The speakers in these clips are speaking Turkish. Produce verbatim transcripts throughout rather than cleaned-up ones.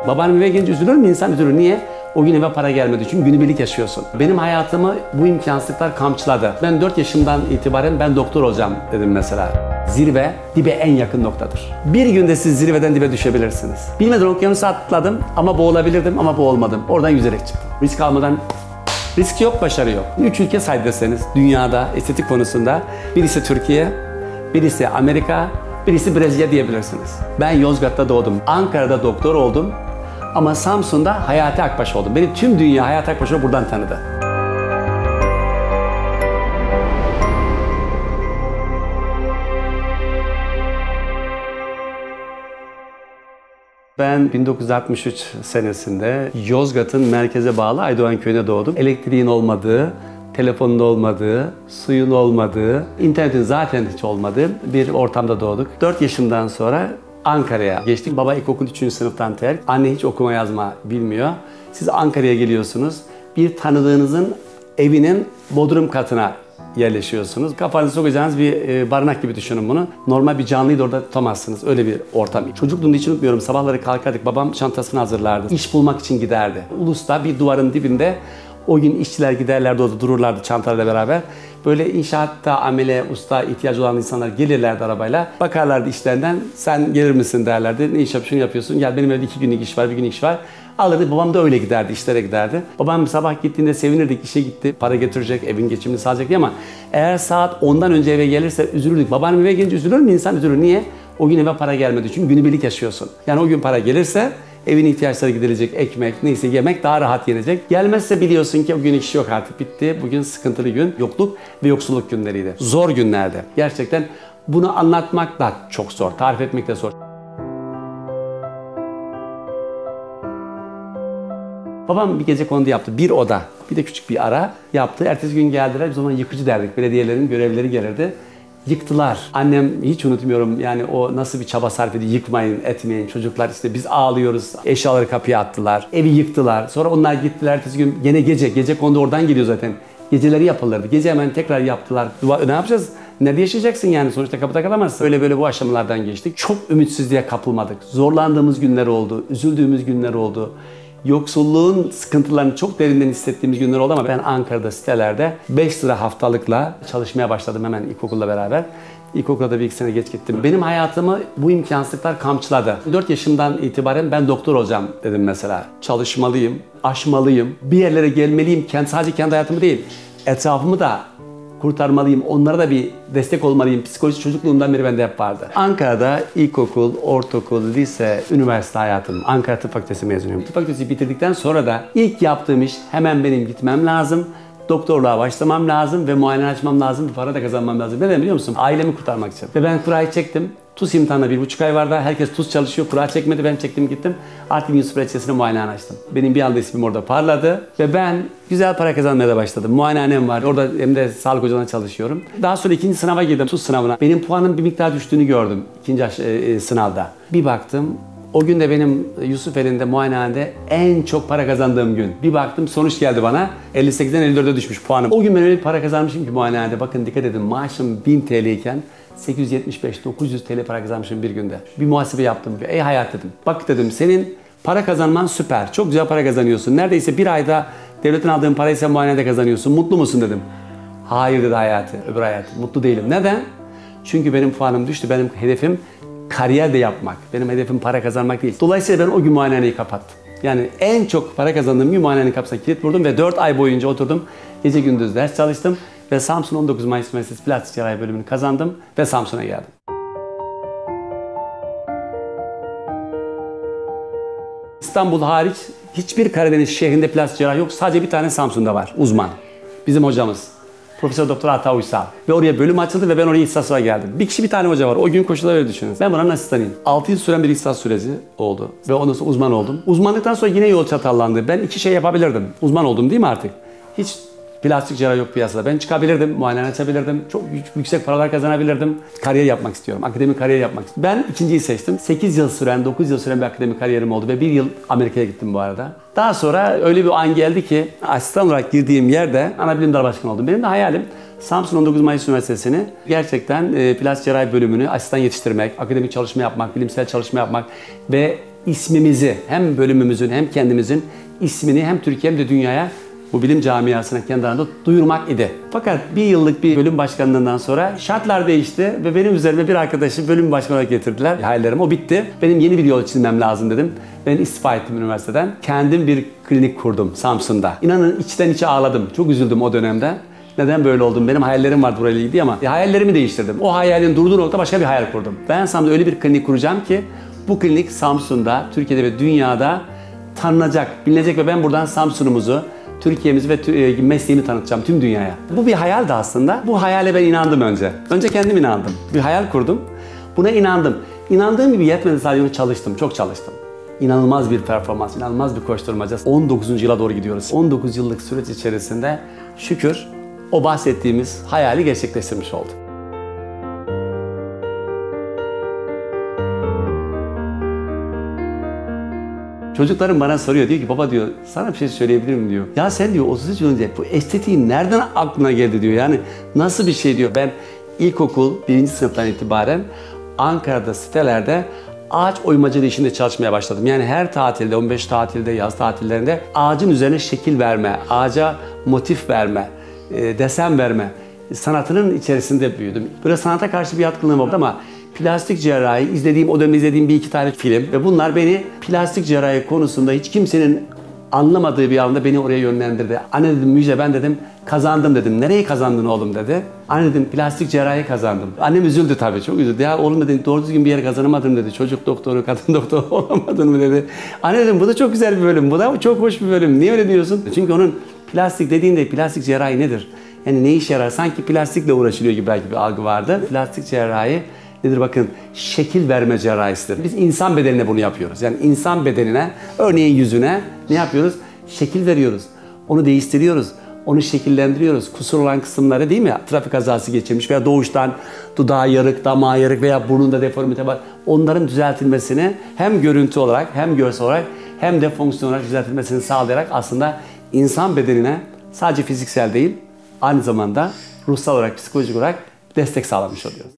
Baban eve gelince üzülür mü? İnsan üzülür. Niye? O gün eve para gelmedi. Çünkü günübirlik yaşıyorsun. Benim hayatımı bu imkansızlıklar kamçıladı. Ben dört yaşımdan itibaren ben doktor olacağım dedim mesela. Zirve, dibe en yakın noktadır. Bir günde siz zirveden dibe düşebilirsiniz. Bilmeden okyanusu atladım ama boğulabilirdim ama boğulmadım. Oradan yüzerek çıktım. Risk almadan risk yok, başarı yok. Üç ülke say deseniz dünyada estetik konusunda birisi Türkiye, birisi Amerika, birisi Brezilya diyebilirsiniz. Ben Yozgat'ta doğdum. Ankara'da doktor oldum. Ama Samsun'da Hayati Akbaş oldum. Beni tüm dünya Hayati Akbaş'ı buradan tanıdı. Ben bin dokuz yüz altmış üç senesinde Yozgat'ın merkeze bağlı Aydoğan köyüne doğdum. Elektriğin olmadığı, telefonun olmadığı, suyun olmadığı, internetin zaten hiç olmadığı bir ortamda doğduk. dört yaşından sonra Ankara'ya geçtik. Baba ilkokul üçüncü sınıftan terk. Anne hiç okuma yazma bilmiyor. Siz Ankara'ya geliyorsunuz. Bir tanıdığınızın evinin bodrum katına yerleşiyorsunuz. Kafanızı sokacağınız bir e, barınak gibi düşünün bunu. Normal bir canlıyı da orada tutamazsınız. Öyle bir ortam. Çocukluğumda hiç unutmuyorum. Sabahları kalkardık. Babam çantasını hazırlardı. İş bulmak için giderdi. Ulus'ta bir duvarın dibinde o gün işçiler giderlerdi, orada dururlardı çantalarla beraber. Böyle inşaatta amele, usta ihtiyacı olan insanlar gelirlerdi arabayla. Bakarlardı işlerinden, sen gelir misin derlerdi. Ne iş yapıyorsun, şunu yapıyorsun. Gel benim evde iki günlük iş var, bir günlük iş var. Alırdı, babam da öyle giderdi, işlere giderdi. Babam sabah gittiğinde sevinirdik, işe gitti, para getirecek, evin geçimini sağlayacak diye ama eğer saat ondan önce eve gelirse üzülürdük. Babanın eve gelince üzülür mü? İnsan üzülür. Niye? O gün eve para gelmedi çünkü günübirlik yaşıyorsun. Yani o gün para gelirse evin ihtiyaçları giderilecek, ekmek, neyse yemek daha rahat yenecek. Gelmezse biliyorsun ki o gün iş yok artık, bitti. Bugün sıkıntılı gün, yokluk ve yoksulluk günleriydi. Zor günlerdi. Gerçekten bunu anlatmak da çok zor, tarif etmek de zor. Babam bir gecekondu yaptı. Bir oda, bir de küçük bir ara yaptı. Ertesi gün geldiler. Biz o zaman yıkıcı derdik. Belediyelerin görevlileri gelirdi. Yıktılar. Annem hiç unutmuyorum yani o nasıl bir çaba sarf ediyor. Yıkmayın, etmeyin. Çocuklar işte biz ağlıyoruz. Eşyaları kapıya attılar. Evi yıktılar. Sonra onlar gittiler. Ertesi gün gene gece. Gecekondu oradan geliyor zaten. Geceleri yapılırdı. Gece hemen tekrar yaptılar. Ne yapacağız? Nerede yaşayacaksın yani? Sonuçta kapıda kalamazsın. Öyle böyle bu aşamalardan geçtik. Çok ümitsizliğe kapılmadık. Zorlandığımız günler oldu. Üzüldüğümüz günler oldu. Yoksulluğun sıkıntılarını çok derinden hissettiğimiz günler oldu ama ben Ankara'da sitelerde beş lira haftalıkla çalışmaya başladım hemen ilkokulla beraber. İlkokulda da bir iki sene geç gittim. Benim hayatımı bu imkansızlıklar kamçıladı. dört yaşımdan itibaren ben doktor olacağım dedim mesela. Çalışmalıyım, aşmalıyım, bir yerlere gelmeliyim. Sadece kendi hayatımı değil, etrafımı da kurtarmalıyım, onlara da bir destek olmalıyım. Psikoloji çocukluğumdan beri bende hep vardı. Ankara'da ilkokul, ortaokul, lise, üniversite hayatım. Ankara Tıp Fakültesi mezunuyum. Tıp Fakültesi bitirdikten sonra da ilk yaptığım iş hemen benim gitmem lazım. Doktorluğa başlamam lazım ve muayene açmam lazım. Bir para da kazanmam lazım. Neden biliyor musun? Ailemi kurtarmak için. Ve ben kurayı çektim. TUS imtihanına bir buçuk ay vardı. Herkes TUS çalışıyor. Kura çekmedi. Ben çektim gittim. Artvin Yusuf Reçesi'ne muayenehane açtım. Benim bir anda ismim orada parladı. Ve ben güzel para kazanmaya da başladım. Muayenehanem var. Orada hem de sağlık ocağında çalışıyorum. Daha sonra ikinci sınava girdim. TUS sınavına. Benim puanım bir miktar düştüğünü gördüm. İkinci e, sınavda. Bir baktım. O gün de benim Yusufeli'nde muayenehanede en çok para kazandığım gün. Bir baktım sonuç geldi bana. elli sekizden elli dörde düşmüş puanım. O gün ben öyle bir para kazanmışım ki muayenehanede. Bakın dikkat edin, maaşım bin T L iken sekiz yüz yetmiş beş dokuz yüz T L para kazanmışım bir günde. Bir muhasebe yaptım. Ey hayat dedim. Bak dedim, senin para kazanman süper. Çok güzel para kazanıyorsun. Neredeyse bir ayda devletin aldığın parayı sen muayenede kazanıyorsun. Mutlu musun dedim. Hayır dedi Hayati. Öbür Hayati. Mutlu değilim. Neden? Çünkü benim puanım düştü. Benim hedefim kariyer de yapmak. Benim hedefim para kazanmak değil. Dolayısıyla ben o gün muayenehaneyi kapattım. Yani en çok para kazandığım gün muayenehanenin kapısına kilit vurdum ve dört ay boyunca oturdum. Gece gündüz ders çalıştım ve Samsun on dokuz Mayıs Üniversitesi Plastik Cerrahi bölümünü kazandım ve Samsun'a geldim. İstanbul hariç hiçbir Karadeniz şehrinde plastik cerrahi yok. Sadece bir tane Samsun'da var. Uzman. Bizim hocamız. Profesör Doktor Ata Uysal. Ve oraya bölüm açıldı ve ben oraya ihtisasla geldim. Bir kişi bir tane hoca var. O gün koşulları öyle düşünün. Ben buranın asistanıyım. altı yıl süren bir ihtisas süreci oldu. Ve ondan sonra uzman oldum. Uzmanlıktan sonra yine yol çatallandı. Ben iki şey yapabilirdim. Uzman oldum değil mi artık? Hiç plastik cerrahi yok piyasada. Ben çıkabilirdim, muayene açabilirdim. Çok yüksek paralar kazanabilirdim. Kariyer yapmak istiyorum. Akademik kariyer yapmak istiyorum. Ben ikinciyi seçtim. sekiz yıl süren, dokuz yıl süren bir akademik kariyerim oldu ve bir yıl Amerika'ya gittim bu arada. Daha sonra öyle bir an geldi ki asistan olarak girdiğim yerde ana bilim dal başkanı oldum. Benim de hayalim Samsun on dokuz Mayıs Üniversitesi'ni gerçekten e, plastik cerrahi bölümünü asistan yetiştirmek, akademik çalışma yapmak, bilimsel çalışma yapmak ve ismimizi, hem bölümümüzün hem kendimizin ismini hem Türkiye hem de dünyaya, bu bilim camiasına kendi alanında duyurmak idi. Fakat bir yıllık bir bölüm başkanlığından sonra şartlar değişti ve benim üzerime bir arkadaşı bölüm başkanı olarak getirdiler. Hayallerim o bitti. Benim yeni bir yol çizmem lazım dedim. Ben istifa ettim üniversiteden. Kendim bir klinik kurdum Samsun'da. İnanın içten içe ağladım. Çok üzüldüm o dönemde. Neden böyle oldum? Benim hayallerim vardı burayla ilgili ama hayallerimi değiştirdim. O hayalin durduğu nokta başka bir hayal kurdum. Ben Samsun'da öyle bir klinik kuracağım ki bu klinik Samsun'da, Türkiye'de ve dünyada tanınacak, bilinecek ve ben buradan Samsun'umuzu, Türkiye'mizi ve mesleğimi tanıtacağım tüm dünyaya. Bu bir hayaldi aslında. Bu hayale ben inandım önce. Önce kendim inandım. Bir hayal kurdum. Buna inandım. İnandığım gibi yetmedi, sadece çalıştım. Çok çalıştım. İnanılmaz bir performans, inanılmaz bir koşturmaca. on dokuzuncu yıla doğru gidiyoruz. on dokuz yıllık süreç içerisinde şükür o bahsettiğimiz hayali gerçekleştirmiş oldum. Çocuklarım bana soruyor, diyor ki baba diyor, sana bir şey söyleyebilir miyim diyor. Ya sen diyor otuz üç yıl önce bu estetiğin nereden aklına geldi diyor. Yani nasıl bir şey diyor. Ben ilkokul birinci sınıftan itibaren Ankara'da sitelerde ağaç oymacılığı işinde çalışmaya başladım. Yani her tatilde, on beş tatilde, yaz tatillerinde ağacın üzerine şekil verme, ağaca motif verme, desen verme sanatının içerisinde büyüdüm. Böyle sanata karşı bir yatkınlığım vardı ama plastik cerrahi, izlediğim, o dönemde izlediğim bir iki tane film ve bunlar beni plastik cerrahi konusunda hiç kimsenin anlamadığı bir anda beni oraya yönlendirdi. Anne dedim, Müjde, ben dedim kazandım dedim. Nereyi kazandın oğlum dedi. Anne dedim, plastik cerrahi kazandım. Annem üzüldü tabii, çok üzüldü. Ya oğlum dedi, doğru düzgün bir yere kazanamadın dedi. Çocuk doktoru, kadın doktoru olamadın mı dedi. Anne dedim, bu da çok güzel bir bölüm, bu da çok hoş bir bölüm. Niye öyle diyorsun? Çünkü onun plastik dediğinde plastik cerrahi nedir? Yani ne işe yarar? Sanki plastikle uğraşılıyor gibi belki bir algı vardı. Plastik cerrahi nedir bakın? Şekil verme cerrahisidir. Biz insan bedenine bunu yapıyoruz. Yani insan bedenine, örneğin yüzüne ne yapıyoruz? Şekil veriyoruz. Onu değiştiriyoruz. Onu şekillendiriyoruz. Kusur olan kısımları, değil mi? Trafik kazası geçirmiş veya doğuştan dudağı yarık, damağı yarık veya burnunda deformite var. Onların düzeltilmesini hem görüntü olarak hem görsel olarak hem de fonksiyon olarak düzeltilmesini sağlayarak aslında insan bedenine sadece fiziksel değil, aynı zamanda ruhsal olarak, psikolojik olarak destek sağlamış oluyoruz.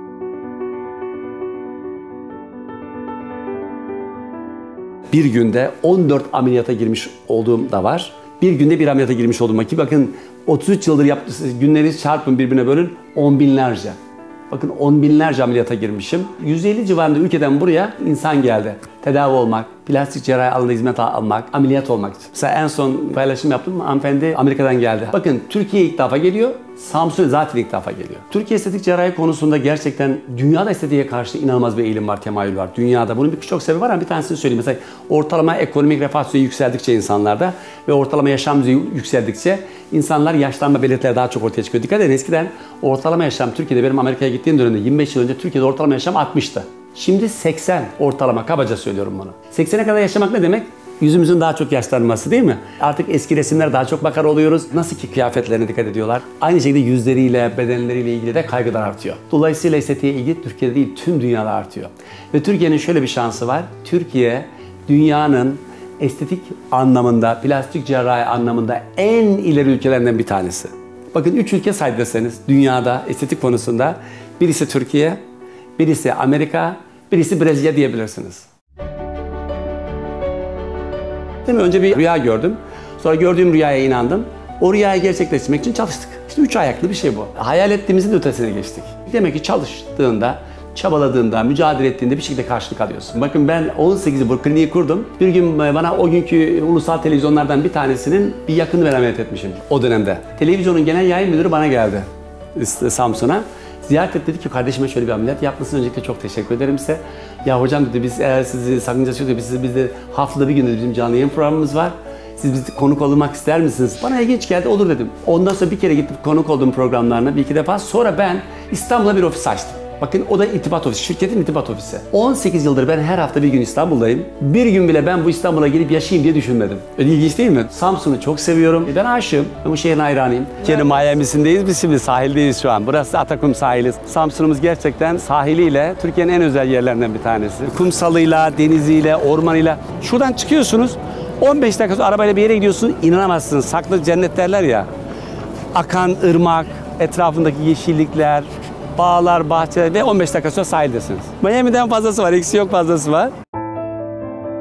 Bir günde on dört ameliyata girmiş olduğum da var. Bir günde bir ameliyata girmiş olduğum ki bakın otuz üç yıldır yaptığınız günleri çarpın, birbirine bölün, on binlerce. Bakın on binlerce ameliyata girmişim. yüz elli civarında ülkeden buraya insan geldi. Tedavi olmak, plastik cerrahi alanında hizmet almak, ameliyat olmak için. Mesela en son paylaşım yaptım, hanımefendi Amerika'dan geldi. Bakın Türkiye'ye ilk defa geliyor, Samsun'a zaten ilk defa geliyor. Türkiye estetik cerrahi konusunda gerçekten dünyada estetiğe karşı inanılmaz bir eğilim var, temayül var. Dünyada bunun birçok sebebi var ama bir tanesini söyleyeyim. Mesela ortalama ekonomik refah düzeyi yükseldikçe insanlarda ve ortalama yaşam düzeyi yükseldikçe insanlar yaşlanma belirtileri daha çok ortaya çıkıyor. Dikkat edin, eskiden ortalama yaşam Türkiye'de, benim Amerika'ya gittiğim dönemde yirmi beş yıl önce Türkiye'de ortalama yaşam altmıştı. Şimdi seksen ortalama, kabaca söylüyorum bunu. seksene kadar yaşamak ne demek? Yüzümüzün daha çok yaşlanması, değil mi? Artık eski resimlere daha çok bakar oluyoruz. Nasıl ki kıyafetlerine dikkat ediyorlar. Aynı şekilde yüzleriyle, bedenleriyle ilgili de kaygılar artıyor. Dolayısıyla estetiğe ilgi Türkiye'de değil, tüm dünyada artıyor. Ve Türkiye'nin şöyle bir şansı var. Türkiye, dünyanın estetik anlamında, plastik cerrahi anlamında en ileri ülkelerinden bir tanesi. Bakın üç ülke say deseniz dünyada estetik konusunda, birisi Türkiye, birisi Amerika, birisi Brezilya diyebilirsiniz. Değil mi? Önce bir rüya gördüm. Sonra gördüğüm rüyaya inandım. O rüyayı gerçekleştirmek için çalıştık. İşte üç ayaklı bir şey bu. Hayal ettiğimizin de ötesine geçtik. Demek ki çalıştığında, çabaladığında, mücadele ettiğinde bir şekilde karşılık alıyorsun. Bakın ben on sekiz yıl bu kliniği kurdum. Bir gün bana o günkü ulusal televizyonlardan bir tanesinin bir yakını ben ameliyat etmişim o dönemde. Televizyonun genel yayın müdürü bana geldi Samsun'a. Ziyaret etti, dedi ki kardeşime şöyle bir ameliyat yapmışsınız. Öncelikle çok teşekkür ederim size. Ya hocam dedi, biz eğer sizi sakıncası yok, biz bizde haftada bir gün bizim canlı yayın programımız var. Siz bizi konuk olmak ister misiniz? Bana ilginç geldi, olur dedim. Ondan sonra bir kere gittim konuk olduğum programlarına bir iki defa. Sonra ben İstanbul'a bir ofis açtım. Bakın o da irtibat ofisi, şirketin irtibat ofisi. on sekiz yıldır ben her hafta bir gün İstanbul'dayım. Bir gün bile ben bu İstanbul'a gelip yaşayayım diye düşünmedim. Öyle ilginç değil mi? Samsun'u çok seviyorum. Ben aşığım. Ben bu şehrin hayranıyım. Türkiye'nin Miami'sindeyiz. Biz şimdi sahildeyiz şu an. Burası Atakum sahili. Samsun'umuz gerçekten sahiliyle Türkiye'nin en özel yerlerinden bir tanesi. Kumsalıyla, deniziyle, ormanıyla. Şuradan çıkıyorsunuz. on beş dakika sonra arabayla bir yere gidiyorsunuz. İnanamazsınız. Saklı cennet derler ya. Akan ırmak, etrafındaki yeşillikler, bağlar, bahçeler ve on beş dakika sonra sahildesiniz. Miami'den fazlası var, eksi yok fazlası var.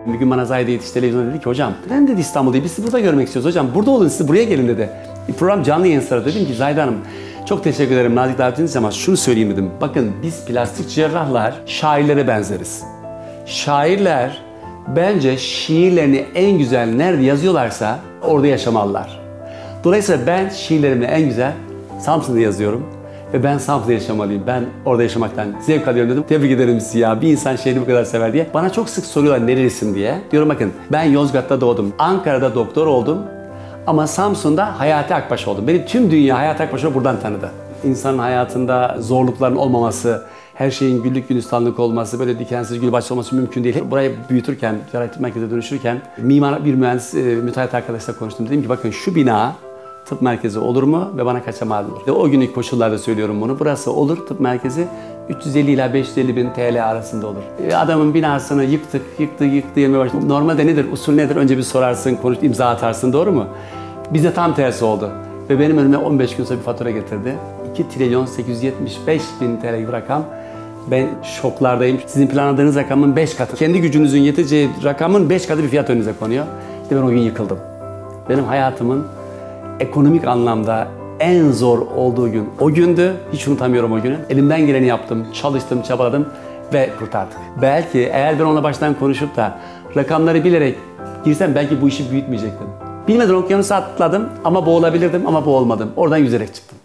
Bir gün bana Zahide Yetiş televizyonda dedi ki hocam ben dedi İstanbul'dayım biz sizi burada görmek istiyoruz hocam burada olun siz buraya gelin dedi. Bir program canlı yayın sırasında dedim ki Zahide Hanım çok teşekkür ederim nazik davetiniz için ama şunu söyleyeyim dedim. Bakın biz plastik cerrahlar şairlere benzeriz. Şairler bence şiirlerini en güzel nerede yazıyorlarsa orada yaşamalılar. Dolayısıyla ben şiirlerimi en güzel Samsun'da yazıyorum. Ve ben Samsun'da yaşamalıyım. Ben orada yaşamaktan zevk alıyorum dedim. Tebrik ederim sizi ya. Bir insan şehrini bu kadar sever diye. Bana çok sık soruyorlar nerelisin diye. Diyorum bakın ben Yozgat'ta doğdum. Ankara'da doktor oldum. Ama Samsun'da Hayati Akbaş oldum. Beni tüm dünya Hayati Akbaş'ı buradan tanıdı. İnsanın hayatında zorlukların olmaması, her şeyin güllük gülistanlık olması, böyle dikensiz gül bahçesi olması mümkün değil. Burayı büyütürken, ticaret merkezine dönüşürken mimar bir mühendis, müteahhit arkadaşla konuştum. Dedim ki bakın şu bina tıp merkezi olur mu ve bana kaça mal olur? Ve o günlük koşullarda söylüyorum bunu. Burası olur tıp merkezi üç yüz elli ila beş yüz elli bin T L arasında olur. Adamın binasını yıktık, yıktı, yıktı, yemeye başladı. Normalde nedir, usul nedir? Önce bir sorarsın, konuş, imza atarsın, doğru mu? Bize tam tersi oldu. Ve benim önüme on beş gün sonra bir fatura getirdi. iki trilyon sekiz yüz yetmiş beş bin T L gibi rakam. Ben şoklardayım. Sizin planladığınız rakamın beş katı. Kendi gücünüzün yeteceği rakamın beş katı bir fiyat önünüze konuyor. İşte ben o gün yıkıldım. Benim hayatımın ekonomik anlamda en zor olduğu gün o gündü. Hiç unutamıyorum o günü. Elimden geleni yaptım, çalıştım, çabaladım ve kurtardık. Belki eğer ben onunla baştan konuşup da rakamları bilerek girsem belki bu işi büyütmeyecektim. Bilmeden okyanusu atladım ama boğulabilirdim ama boğulmadım. Oradan yüzerek çıktım.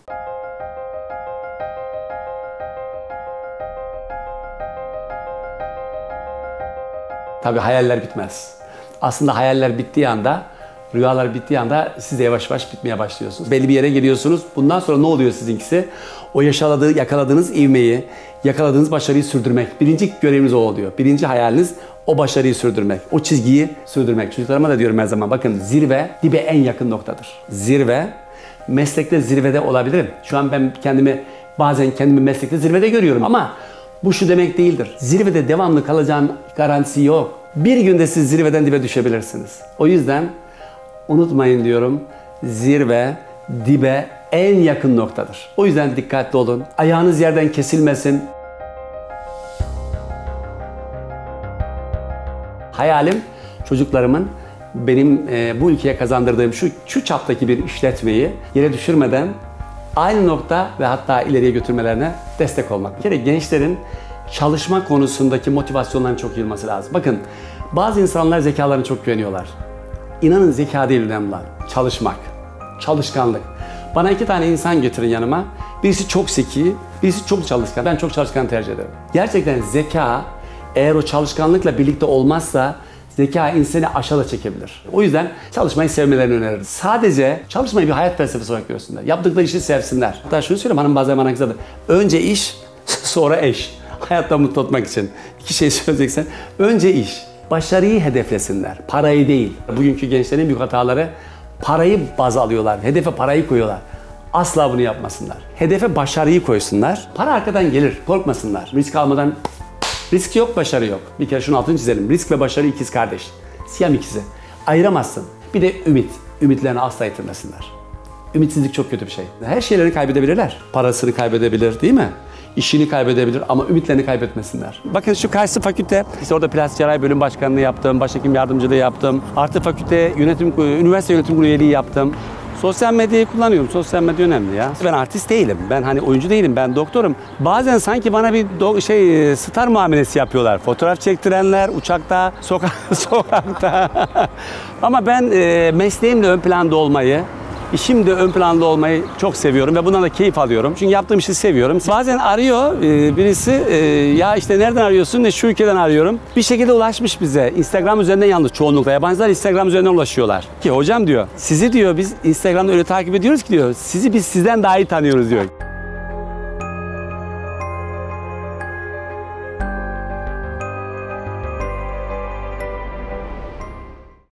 Tabii hayaller bitmez. Aslında hayaller bittiği anda, rüyalar bittiği anda siz de yavaş yavaş bitmeye başlıyorsunuz. Belli bir yere geliyorsunuz. Bundan sonra ne oluyor sizinkisi? O yaşaladığı, yakaladığınız ivmeyi, yakaladığınız başarıyı sürdürmek. Birinci göreviniz o oluyor. Birinci hayaliniz o başarıyı sürdürmek. O çizgiyi sürdürmek. Çocuklarıma da diyorum her zaman bakın zirve dibe en yakın noktadır. Zirve, meslekte zirvede olabilirim. Şu an ben kendimi bazen kendimi meslekte zirvede görüyorum ama bu şu demek değildir. Zirvede devamlı kalacağın garantisi yok. Bir günde siz zirveden dibe düşebilirsiniz. O yüzden unutmayın diyorum, zirve dibe en yakın noktadır. O yüzden dikkatli olun. Ayağınız yerden kesilmesin. Hayalim çocuklarımın benim e, bu ülkeye kazandırdığım şu, şu çaptaki bir işletmeyi yere düşürmeden aynı nokta ve hatta ileriye götürmelerine destek olmak. Bir kere gençlerin çalışma konusundaki motivasyonların çok iyi olması lazım. Bakın bazı insanlar zekalarına çok güveniyorlar. İnanın zeka değil önemli olan. Çalışmak, çalışkanlık. Bana iki tane insan getirin yanıma. Birisi çok zeki, birisi çok çalışkan. Ben çok çalışkan tercih ederim. Gerçekten zeka eğer o çalışkanlıkla birlikte olmazsa zeka insanı aşağıda çekebilir. O yüzden çalışmayı sevmelerini öneririm. Sadece çalışmayı bir hayat felsefesi olarak görsünler. Yaptıkları işi sevsinler. Hatta şunu söyleyeyim hanım bazen bana kızardı. Önce iş, sonra eş. Hayatta mutlu olmak için. İki şey söyleyeceksen. Önce iş. Başarıyı hedeflesinler. Parayı değil. Bugünkü gençlerin büyük hataları parayı baz alıyorlar. Hedefe parayı koyuyorlar. Asla bunu yapmasınlar. Hedefe başarıyı koysunlar. Para arkadan gelir. Korkmasınlar. Risk almadan risk yok, başarı yok. Bir kere şunu altını çizelim. Risk ve başarı ikiz kardeş. Siyam ikizi. Ayıramazsın. Bir de ümit. Ümitlerini asla yitirmesinler. Ümitsizlik çok kötü bir şey. Her şeylerini kaybedebilirler. Parasını kaybedebilir değil mi? İşini kaybedebilir ama ümitlerini kaybetmesinler. Bakın şu karşı fakülte, işte orada plastik cerrahi bölüm başkanlığı yaptım, başhekim yardımcılığı yaptım. Artı fakülte yönetim, üniversite yönetim kurulu üyeliği yaptım. Sosyal medyayı kullanıyorum. Sosyal medya önemli ya. Ben artist değilim. Ben hani oyuncu değilim. Ben doktorum. Bazen sanki bana bir do- şey star muamelesi yapıyorlar. Fotoğraf çektirenler uçakta, soka- sokakta. Ama ben e, mesleğimle ön planda olmayı, İşimde ön planda olmayı çok seviyorum ve bundan da keyif alıyorum. Çünkü yaptığım işi seviyorum. Bazen arıyor birisi, ya işte nereden arıyorsun? Ne şu ülkeden arıyorum. Bir şekilde ulaşmış bize. Instagram üzerinden yalnız çoğunlukla. Yabancılar Instagram üzerinden ulaşıyorlar. Ki hocam diyor, sizi diyor biz Instagram'da öyle takip ediyoruz ki diyor, sizi biz sizden daha iyi tanıyoruz diyor.